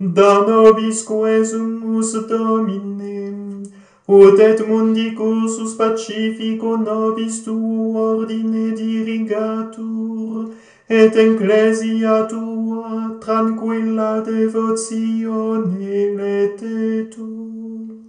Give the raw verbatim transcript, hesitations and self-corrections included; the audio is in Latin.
Da nobis quesumus Domine, ut et mundi cursus pacifico nobis tuo ordine dirigatur, et ecclesia tua tranquilla devotione letetur.